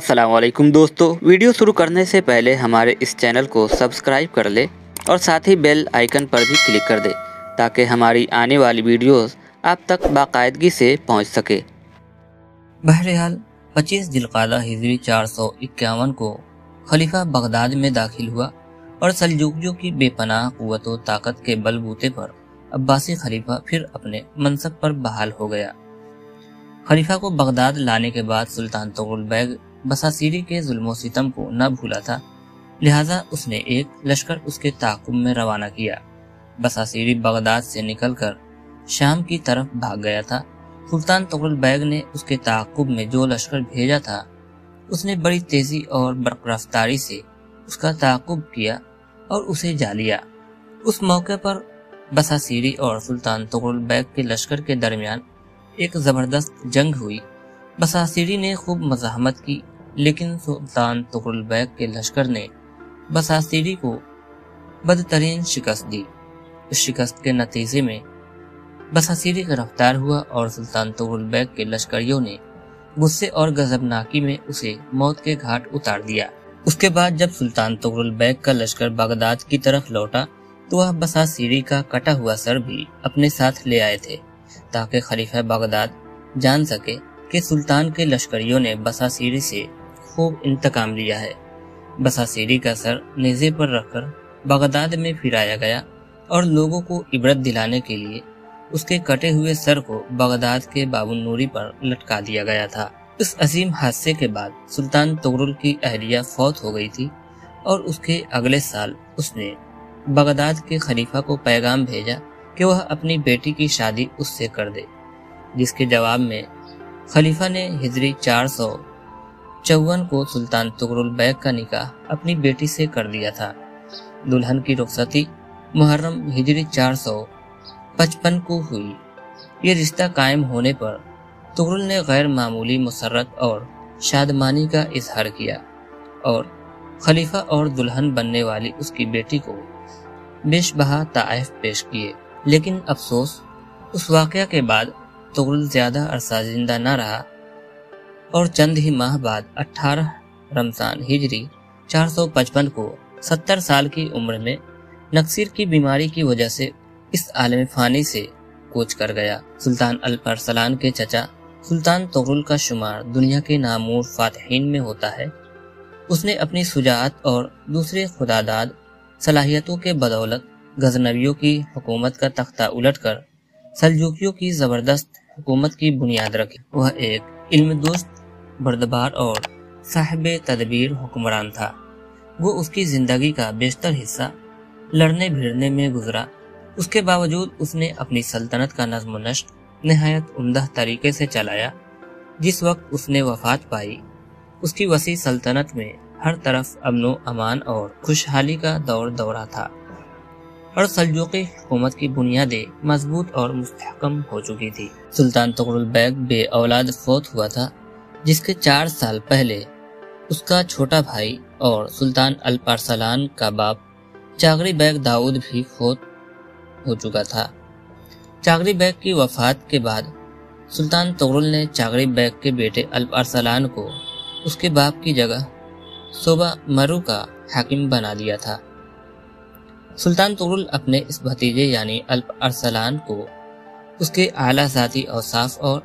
अस्सलाम वालेकुम दोस्तों, वीडियो शुरू करने से पहले हमारे इस चैनल को सब्सक्राइब कर ले और साथ ही बेल आइकन पर भी क्लिक कर दे ताकि हमारी आने वाली वीडियोस आप तक बाकायदगी से पहुंच सके। बहरहाल 25 जिलक़ादा हिजरी 451 को खलीफा बगदाद में दाखिल हुआ और सल्जूकियों की बेपनाह क़ुव्वत व ताकत के बलबूते पर अब्बासी खलीफा फिर अपने मनसब पर बहाल हो गया। खलीफा को बगदाद लाने के बाद सुल्तान तुगरुल बैग बसासीरी के जुल्म सितम को न भूला था, लिहाजा उसने एक लश्कर उसके ताक़ुब में रवाना किया। बसासीरी बगदाद से निकलकर शाम की तरफ भाग गया था। सुल्तान तुगरुल बैग ने उसके ताक़ुब में जो लश्कर भेजा था, उसने बड़ी तेजी और बरक़राफ़तारी से उसका ताक़ुब किया और उसे जा लिया। उस मौके पर बसासीरी और सुल्तान तुगरुल बैग के लश्कर के दरमियान एक ज़बरदस्त जंग हुई। बसासीरी ने खूब मज़ाहमत की, लेकिन सुल्तान तुगरुल बैग के लश्कर ने बसासीरी को बदतरीन शिकस्त दी। इस शिकस्त के नतीजे में बसासीरी गिरफ्तार हुआ और सुल्तान तुगरुल बैग के लश्करियों ने गुस्से और गजबनाकी में उसे मौत के घाट उतार दिया। उसके बाद जब सुल्तान तुगरुल बैग का लश्कर बगदाद की तरफ लौटा तो वह बसासीरी का कटा हुआ सर भी अपने साथ ले आए थे, ताकि खलीफा बगदाद जान सके कि सुल्तान के लश्करियों ने बसासीरी से खूब इंतकाम लिया है। बसासीरी का सर नेज़े पर रखकर बगदाद में फिराया गया और लोगों को इबरत दिलाने के लिए उसके कटे हुए सर को बगदाद के बाबुन नूरी पर लटका दिया गया था। इस अजीम हादसे के बाद सुल्तान तुगरुल की अहलिया फौत हो गई थी और उसके अगले साल उसने बगदाद के खलीफा को पैगाम भेजा कि वह अपनी बेटी की शादी उससे कर दे, जिसके जवाब में खलीफा ने हिजरी 454 को सुल्तान तुगरुल बैग का निकाह अपनी बेटी से कर दिया था। दुल्हन की रुखसती मुहर्रम हिजरी 455 को हुई। ये रिश्ता कायम होने पर तुगरुल ने गैर मामूली मुसर्रत और शादमानी का इजहार किया और खलीफा और दुल्हन बनने वाली उसकी बेटी को बेशबहा ताइफ पेश किए। लेकिन अफसोस, उस वाक़या के बाद तुगरुल ज्यादा अरसा जिंदा न रहा और चंद ही माह बाद 18 रमज़ान हिजरी 455 को 70 साल की उम्र में नक्सीर की बीमारी की वजह से इस आलम फानी से कूच कर गया। सुल्तान अल-अरसलान के चचा सुल्तान तुगरुल का शुमार दुनिया के नामूर फातिहीन में होता है। उसने अपनी शुजाअत और दूसरे खुदादाद सलाहियतों के बदौलत गजनवियों की हुकूमत का तख्ता उलटकर सल्जूकियों की जबरदस्त हुकूमत की बुनियाद रखी। वह एक इल्मदोस्त, बर्दबार और साहिब तदबीर हुक्मरान था। वो उसकी जिंदगी का बेशतर हिस्सा लड़ने भिड़ने में गुजरा। उसके बावजूद उसने अपनी सल्तनत का नज़्म नस्क निहायत उम्दा तरीके से चलाया। जिस वक्त उसने वफात पाई, उसकी वसी सल्तनत में हर तरफ अमनो अमान और खुशहाली का दौर दौरा था और सल्जूकी हुकूमत की बुनियादें मजबूत और मुस्तहकम हो चुकी थी। सुल्तान तुगरुल बैग बे औलाद फौत हुआ था, जिसके 4 साल पहले उसका छोटा भाई और सुल्तान अल-अरसलान का बाप चागरी बैग दाऊद भी फौत हो चुका था। चागरी बैग की वफात के बाद सुल्तान तुगरुल ने चागरी बैग के बेटे अल-अरसलान को उसके बाप की जगह सोबा मरू का हाकिम बना दिया था। सुल्तान तुगरुल अपने इस भतीजे यानी अल-अरसलान को उसके आला ज़ाती औसाफ और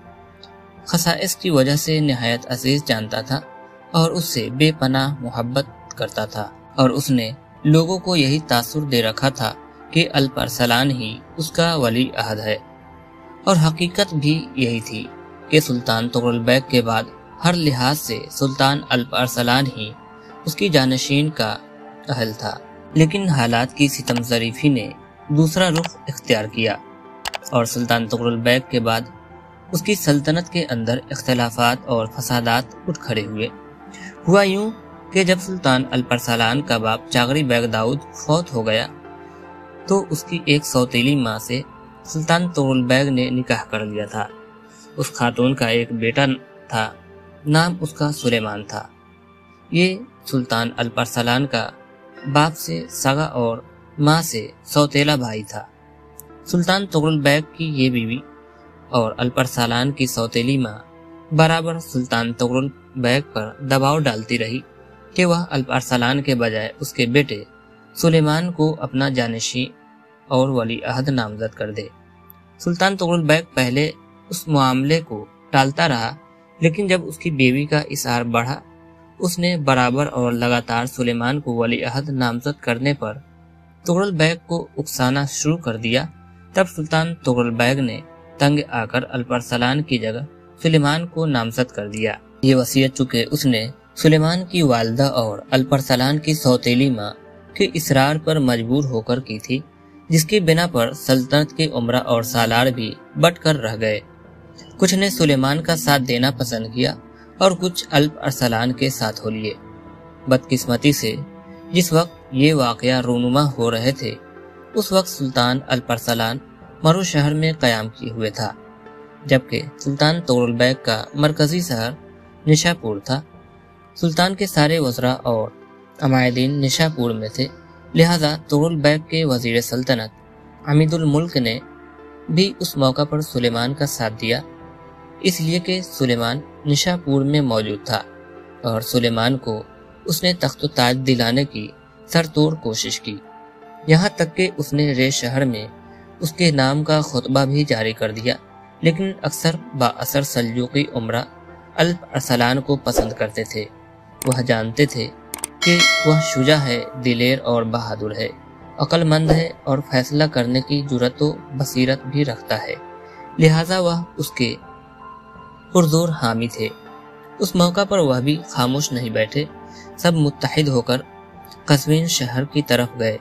खसाइस की वजह से निहायत अजीज जानता था और उससे बेपनाह मोहब्बत करता था और उसने लोगों को यही तासुर दे रखा था कि अल-अरसलान ही उसका वली अहद है। और हकीकत भी यही थी कि सुल्तान तुगरुल बैग के बाद हर लिहाज से सुल्तान अल-अरसलान ही उसकी जानशीन का अहल था। लेकिन हालात की सितम ज़रीफ़ी ने दूसरा रुख इख्तियार किया और सुल्तान तुगरुल बैग के बाद उसकी सल्तनत के अंदर इख्तिलाफात और फसादात उठ खड़े हुए। हुआ यूं कि जब सुल्तान अल-अरसलान का बाप चागरी बैग दाऊद फौत हो गया तो उसकी एक सौतेली माँ से सुल्तान तुगरुल बैग ने निकाह कर लिया था। उस खातून का एक बेटा था, नाम उसका सुलेमान था। ये सुल्तान अल-अरसलान का बाप से सगा और माँ से सौतेला भाई था। सुल्तान तुगरुल बैग की ये बीवी और अल-अरसलान की सौतेली माँ बराबर सुल्तान तुगरुल بیگ پر دباؤ ڈالتی رہی کہ وہ الپ ارسلان کے بجائے اس کے بیٹے سلیمان کو اپنا جانشین اور ولی عہد نامزد کر دے۔ سلطان تغرل بیگ پہلے اس معاملے کو ٹالتا رہا، لیکن جب اس کی بیوی کا اصرار بڑھا، اس نے برابر اور لگاتار سلیمان کو ولی عہد نامزد کرنے پر تغرل بیگ کو اکسانا شروع کر دیا۔ تب سلطان تغرل بیگ نے تنگ آ کر الپ ارسلان کی جگہ سلیمان کو نامزد کر دیا۔ یہ وصیت چونکہ اس نے سلیمان کی والدہ اور الپ ارسلان کی سوتیلی ماں کے اصرار پر مجبور ہو کر کی تھی، جس کی بنا پر سلطنت کے عمرہ اور سالار بھی بٹ کر رہ گئے۔ کچھ نے سلیمان کا ساتھ دینا پسند کیا اور کچھ الپ ارسلان کے ساتھ ہو لیے۔ بدقسمتی سے جس وقت یہ واقعہ رونما ہو رہے تھے، اس وقت سلطان الپ ارسلان مرو شہر میں قیام کیے ہوئے تھا، جبکہ سلطان تغرل بیگ کا مرکزی شہر نشاپور تھا۔ سلطان کے سارے وزراء اور عمائدین نشاپور میں تھے، لہذا تغرل بیگ کے وزیر سلطنت عمید الملک نے بھی اس موقع پر سلیمان کا ساتھ دیا، اس لیے کہ سلیمان نشاپور میں موجود تھا اور سلیمان کو اس نے تخت و تاج دلانے کی سر توڑ کوشش کی، یہاں تک کہ اس نے رے شہر میں اس کے نام کا خطبہ بھی جاری کر دیا۔ لیکن اکثر با اثر سلجوقی عمرہ الپ ارسلان کو پسند کرتے تھے۔ وہ جانتے تھے کہ وہ شجاع ہے، دلیر اور بہادر ہے، عقل مند ہے اور فیصلہ کرنے کی جرأت و بصیرت بھی رکھتا ہے، لہذا وہ اس کے پرزور حامی تھے۔ اس موقع پر وہ بھی خاموش نہیں بیٹھے، سب متحد ہو کر قزوین شہر کی طرف گئے۔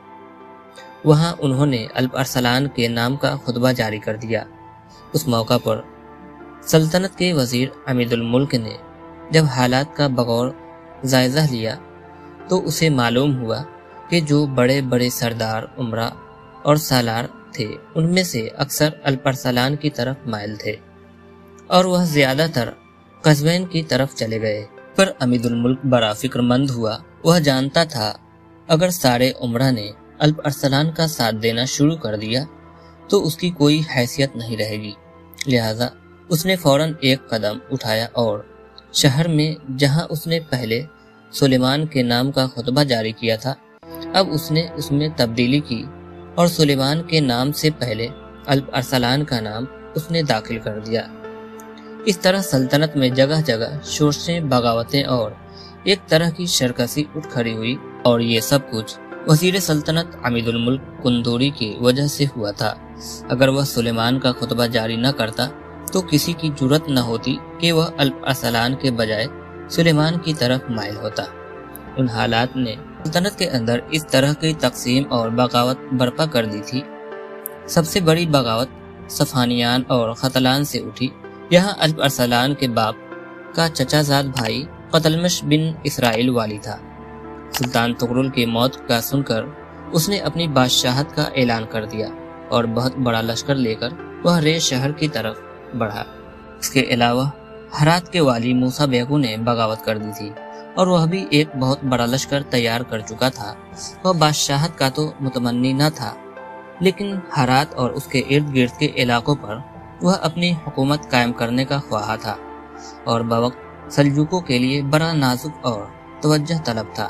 وہاں انہوں نے الپ ارسلان کے نام کا خطبہ جاری کر دیا۔ اس موقع پر سلطنت کے وزیر عمید الملک نے جب حالات کا بغور جائزہ لیا تو اسے معلوم ہوا کہ جو بڑے بڑے سردار، عمرا اور سالار تھے، ان میں سے اکثر الپ ارسلان کی طرف مائل تھے اور وہ زیادہ تر قزوین کی طرف چلے گئے۔ پر عمید الملک بڑا فکر مند ہوا۔ وہ جانتا تھا اگر سارے عمرا نے الپ ارسلان کا ساتھ دینا شروع کر دیا تو اس کی کوئی حیثیت نہیں رہے گی، لہذا اس نے فوراً ایک قدم اٹھایا اور شہر میں جہاں اس نے پہلے سلیمان کے نام کا خطبہ جاری کیا تھا، اب اس نے اس میں تبدیلی کی اور سلیمان کے نام سے پہلے الپ ارسلان کا نام اس نے داخل کر دیا۔ اس طرح سلطنت میں جگہ جگہ شورشیں، بغاوتیں اور ایک طرح کی شرکسی اٹھ کھڑی ہوئی، اور یہ سب کچھ وزیر سلطنت عمید الملک قندوری کی وجہ سے ہوا تھا۔ اگر وہ سلیمان کا خطبہ جاری نہ کرتا تو کسی کی جرأت نہ ہوتی کہ وہ الپ ارسلان کے بجائے سلیمان کی طرف مائل ہوتا۔ ان حالات نے سلطنت کے اندر اس طرح کی تقسیم اور بغاوت برپا کر دی تھی۔ سب سے بڑی بغاوت صفانیان اور ختلان سے اٹھی۔ یہاں الپ ارسلان کے باپ کا چچا زاد بھائی قتلمش بن اسرائیل والی تھا۔ سلطان تغرل کی موت کا سن کر اس نے اپنی بادشاہت کا اعلان کر دیا اور بہت بڑا لشکر لے کر وہ رے شہر کی طرف بڑھا۔ اس کے علاوہ ہرات کے والی موسیٰ بیگو نے بغاوت کر دی تھی اور وہ بھی ایک بہت بڑا لشکر تیار کر چکا تھا۔ وہ بادشاہت کا تو متمنی نہ تھا، لیکن ہرات اور اس کے ارد گرد کے علاقوں پر وہ اپنی حکومت قائم کرنے کا خواہاں تھا اور بوقت سلجوقوں کے لیے بڑا نازک اور توجہ طلب تھا۔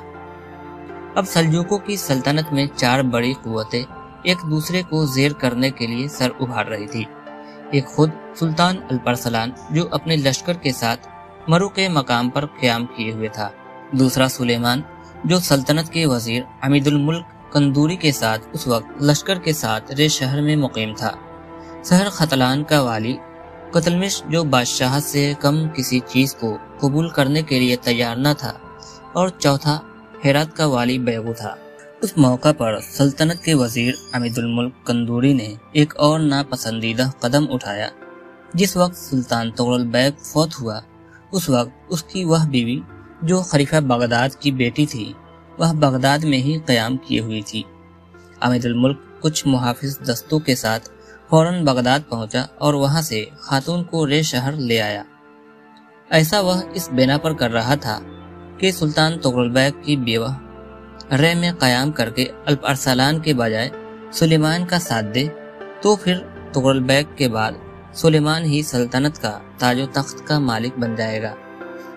اب سلجوقوں کی سلطنت میں 4 بڑی قوتیں ایک دوسرے کو زیر کرنے کے لیے سر ابھار رہی تھی۔ ایک خود سلطان الپ ارسلان جو اپنے لشکر کے ساتھ مرو کے مقام پر قیام کیے ہوئے تھا، دوسرا سلیمان جو سلطنت کے وزیر عمید الملک قندوری کے ساتھ اس وقت لشکر کے ساتھ رے شہر میں مقیم تھا، شہر ختلان کا والی قتلمش جو بادشاہت سے کم کسی چیز کو قبول کرنے کے لیے تیار نہ تھا، اور چوتھا ہرات کا والی بیگو تھا۔ اس موقع پر سلطنت کے وزیر عمید الملک قندوری نے ایک اور ناپسندیدہ قدم اٹھایا۔ جس وقت سلطان تغرل بیگ فوت ہوا، اس وقت اس کی وہ بیوی جو خلیفہ بغداد کی بیٹی تھی، وہ بغداد میں ہی قیام کیے ہوئی تھی۔ عمید الملک کچھ محافظ دستوں کے ساتھ فوراً بغداد پہنچا اور وہاں سے خاتون کو رے شہر لے آیا۔ ایسا وہ اس بنا پر کر رہا تھا کہ سلطان تغرل بیگ کی بیوہ رے میں قیام کر کے الپ ارسلان کے بجائے سلیمان کا ساتھ دے تو پھر تغرل بیگ کے بعد سلیمان ہی سلطنت کا تاج و تخت کا مالک بن جائے گا۔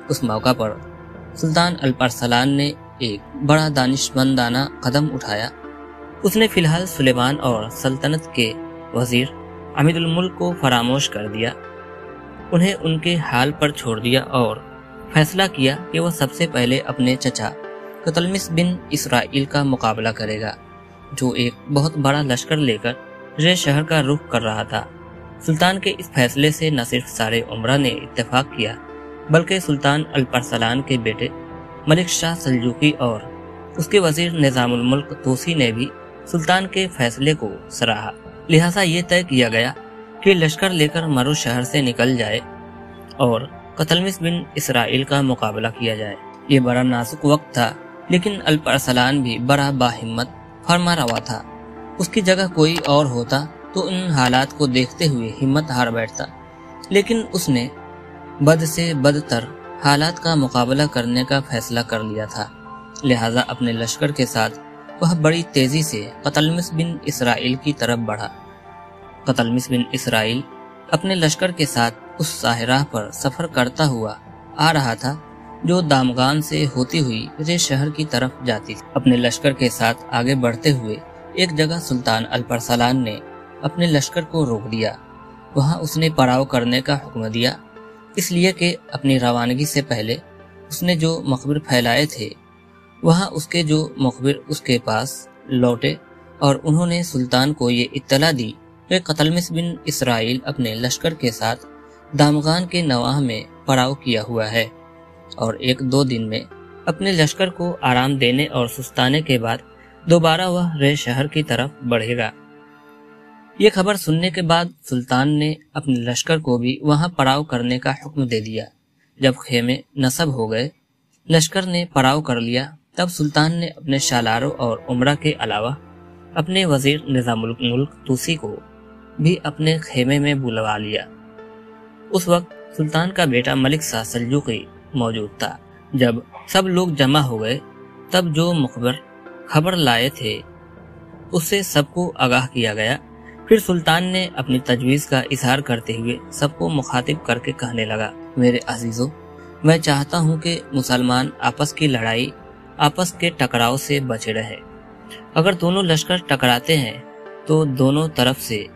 उस मौका पर सुल्तान अल्परसलान ने एक बड़ा दानिशमंदाना कदम उठाया। उसने फिलहाल सुलेमान और सल्तनत के वजीर अमीरुल मुल्क को फरामोश कर दिया, उन्हें उनके हाल पर छोड़ दिया और फैसला किया कि वह सबसे पहले अपने चचा कतलमिस बिन इसराइल का मुकाबला करेगा, जो एक बहुत बड़ा लश्कर लेकर रे शहर का रुख कर रहा था। सुल्तान के इस फैसले से न सिर्फ सारे उमरा ने इत्तेफाक किया, बल्कि सुल्तान अल्परसलान के बेटे मलिक शाह सल्जूकी और उसके वजीर निजामुल मुल्क तूसी ने भी सुल्तान के फैसले को सराहा। लिहाजा ये तय किया गया कि लश्कर लेकर मरू शहर से निकल जाए और कतलमिस बिन इसराइल का मुकाबला किया जाए। ये बड़ा नाजुक वक्त था, लेकिन अल्परसलान भी बड़ा बाहिम्मत फरमा रवा था। उसकी जगह कोई और होता तो इन हालात को देखते हुए हिम्मत हार बैठता, लेकिन उसने बद से बदतर हालात का मुकाबला करने का फैसला कर लिया था। लिहाजा अपने लश्कर के साथ वह बड़ी तेजी से कतलमिस बिन इसराइल की तरफ बढ़ा। कतलमिस बिन इसराइल अपने लश्कर के साथ उस साहिराह पर सफर करता हुआ आ रहा था जो दामगान से होती हुई रे शहर की तरफ जाती थी। अपने लश्कर के साथ आगे बढ़ते हुए एक जगह सुल्तान अल्परसलान ने अपने लश्कर को रोक दिया। वहां उसने पड़ाव करने का हुक्म दिया, इसलिए कि अपनी रवानगी से पहले उसने जो मखबिर फैलाए थे वहां उसके जो मुखबिर उसके पास लौटे और उन्होंने सुल्तान को ये इत्तला दी कि कतलमिस बिन इसराइल अपने लश्कर के साथ दामगान के नवाह में पड़ाव किया हुआ है और 1-2 दिन में अपने लश्कर को आराम देने और सुस्ताने के बाद दोबारा वह रे शहर की तरफ बढ़ेगा। ये खबर सुनने के बाद सुल्तान ने अपने लश्कर को भी वहां पड़ाव करने का हुक्म दे दिया। जब खेमे नस्ब हो गए, लश्कर ने पड़ाव कर लिया, तब सुल्तान ने अपने शालारों और उमरा के अलावा अपने वजीर निजामुल मुल्क तूसी को भी अपने खेमे में बुलवा लिया। उस वक्त सुल्तान का बेटा मलिक शाह सल्जूकी मौजूद था। जब सब लोग जमा हो गए, तब जो मुखबर खबर लाए थे उससे सबको आगाह किया गया। फिर सुल्तान ने अपनी तजवीज़ का इजहार करते हुए सबको मुखातिब करके कहने लगा, मेरे अजीजों, मैं चाहता हूँ कि मुसलमान आपस की लड़ाई, आपस के टकराव से बचे रहे। अगर दोनों लश्कर टकराते हैं तो दोनों तरफ से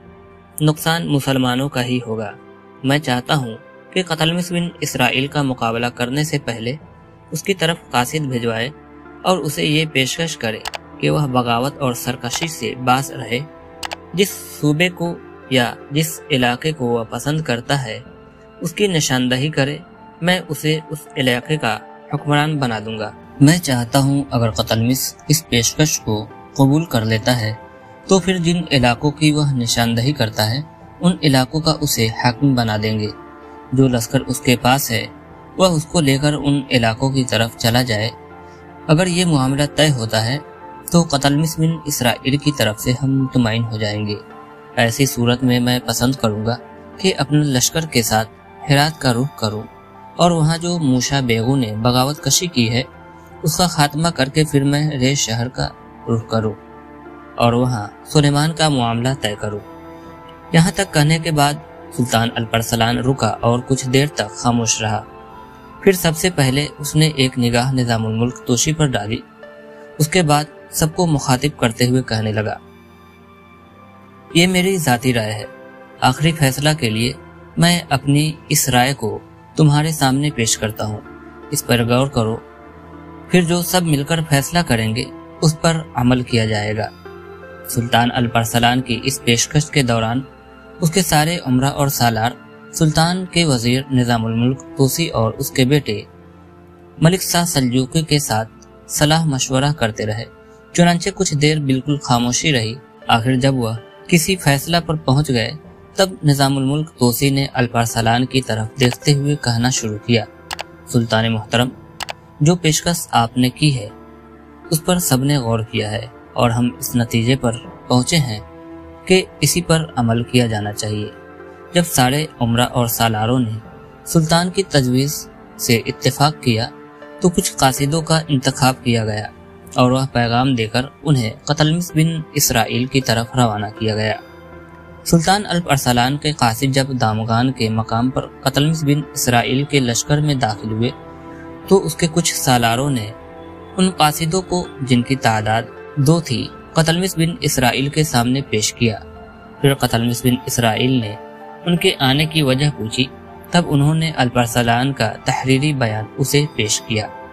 नुकसान मुसलमानों का ही होगा। मैं चाहता हूँ कि कतलमिस बिन इसराइल का मुकाबला करने से पहले उसकी तरफ कासिद भिजवाए और उसे ये पेशकश करे कि वह बगावत और सरकशी से बाज रहे। जिस सूबे को या जिस इलाके को वह पसंद करता है उसकी निशानदही करे, मैं उसे उस इलाके का हुक्मरान बना दूंगा। मैं चाहता हूँ अगर कतलमिस इस पेशकश को कबूल कर लेता है तो फिर जिन इलाकों की वह निशानदही करता है उन इलाकों का उसे हाकिम बना देंगे। जो लश्कर उसके पास है वह उसको लेकर उन इलाकों की तरफ चला जाए। अगर ये मामला तय होता है तो कतलमिस बिन इसराइल की तरफ से हम मुतमईन हो जाएंगे। ऐसी सूरत में मैं पसंद करूंगा कि अपने लश्कर के साथ हेरात का रुख करूं और वहां जो मूसा बेगू ने बगावत कशी की है उसका खात्मा करके फिर मैं रे शहर का रुख करूं और वहां सुलेमान का मामला तय करूं। यहाँ तक कहने के बाद सुल्तान अल्परसलान रुका और कुछ देर तक खामोश रहा। फिर सबसे पहले उसने एक निगाह निजामुल मुल्क तूसी पर डाली। उसके बाद सबको मुखातिब करते हुए कहने लगा, ये मेरी जाती राय है। आखिरी फैसला के लिए मैं अपनी इस राय को तुम्हारे सामने पेश करता हूँ। इस पर गौर करो, फिर जो सब मिलकर फैसला करेंगे उस पर अमल किया जाएगा। सुल्तान अल्परसलान की इस पेशकश के दौरान उसके सारे उमरा और सालार सुल्तान के वजीर निजामुल मुल्क तूसी और उसके बेटे मलिक शाह सल्जूकी के साथ सलाह मशवरा करते रहे। चुनांचे कुछ देर बिल्कुल खामोशी रही। आखिर जब वह किसी फैसला पर पहुंच गए तब निजामुल मुल्क तूसी ने अल्परसलान की तरफ देखते हुए कहना शुरू किया, सुल्तान मोहतरम, जो पेशकश आपने की है उस पर सबने गौर किया है और हम इस नतीजे पर पहुंचे हैं कि इसी पर अमल किया जाना चाहिए। जब सारे उमरा और सालारों ने सुल्तान की तजवीज़ से इत्तेफाक किया तो कुछ कासिदों का इंतखाब किया गया और वह पैगाम देकर उन्हें कतलमिस बिन इसराइल की तरफ रवाना किया गया। سلطان الپ ارسلان کے قاصد جب دامغان کے مقام پر قتلمس بن اسرائیل کے لشکر میں داخل ہوئے تو اس کے کچھ سالاروں نے ان قاصدوں کو، جن کی تعداد 2 تھی، قتلمس بن اسرائیل کے سامنے پیش کیا۔ پھر قتلمس بن اسرائیل نے ان کے آنے کی وجہ پوچھی، تب انہوں نے الپ ارسلان کا تحریری بیان اسے پیش کیا۔